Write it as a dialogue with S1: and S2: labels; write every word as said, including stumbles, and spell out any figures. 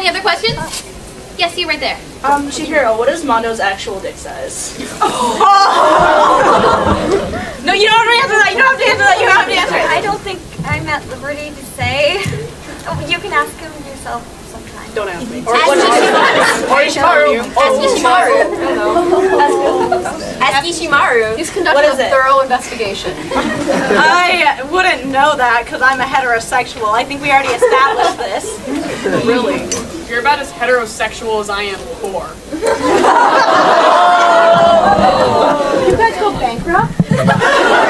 S1: Any other questions? Yes, you right there.
S2: Um, Chihiro, what is Mondo's actual dick size?
S3: Oh. No, you don't have to answer that. You don't have to answer that. You don't have to answer it.
S4: I don't think I'm at liberty to say. Oh, you can ask him yourself sometime.
S3: Don't ask me.
S1: Or ask Ishimaru. Ask Ishimaru. Ask Ishimaru.
S5: He's conducting a thorough investigation.
S3: I wouldn't know that because I'm a heterosexual. I think we already established this.
S6: Really? You're about as heterosexual as I am poor.
S2: You guys go bankrupt?